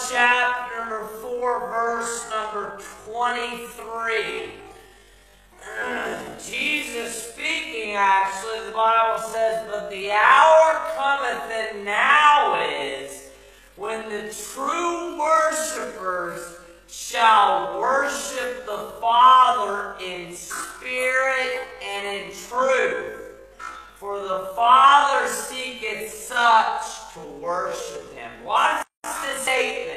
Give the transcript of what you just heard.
chapter number 4, verse number 23. Jesus speaking, actually, the Bible says, "But the hour cometh, and now is, when the true worshipers shall worship the Father in spirit and in truth. For the Father seeketh such to worship him." Why does it say